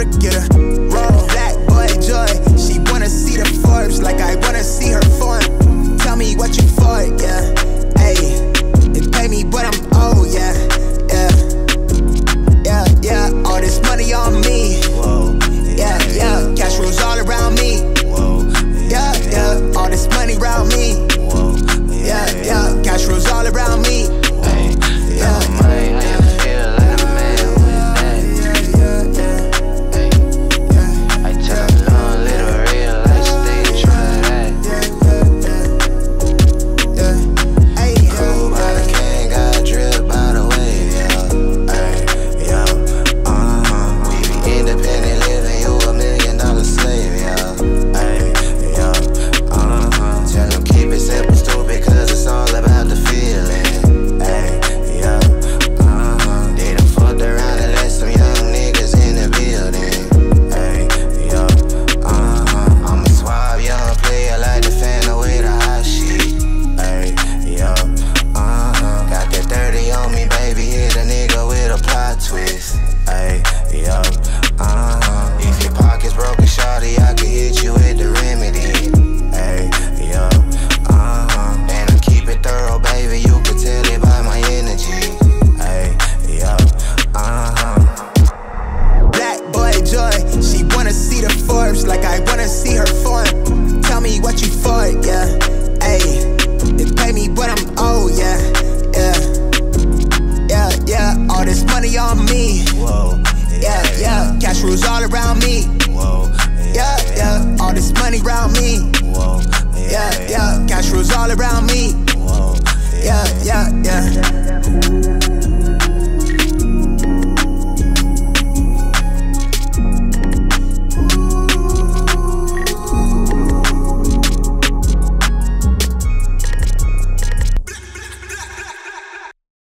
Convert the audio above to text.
to get her. Roll, black boy joy. She wanna see the Forbes like I wanna see her form. Tell me what you for, yeah. Ayy, they pay me but I'm old, yeah. Yeah, all this money on me. Whoa, yeah, cash rules all around me. Whoa, yeah, all this money around me. Whoa, yeah, cash rules all around me. Hey, yeah, money, I feel like a man with that. I tell them long, little real life, stay try that. Cool by the can, got drip by the wave, yeah. We be independent living, you $1 million slave, yeah. Tell them keep it simple, stupid, cause it's all about the feeling. They done fucked around and let some young niggas in the building. I'm a suave young player like the fan with a hot sheet. Got that 30 on me, baby, hit a nigga with a plot twist. If your pocket's broken, shawty, I can hit you with the remedy. And I keep it thorough, baby, you can tell it by my energy. Black boy joy, she wanna see the Forbes like I wanna see her form. Tell me what you for, yeah. Ayy, they pay me but I'm old, yeah. All this money on me. Whoa, yeah, cash rules all around me. Whoa, yeah, all this money around me. Whoa, Yeah, cash rules all around me. Whoa, Yeah.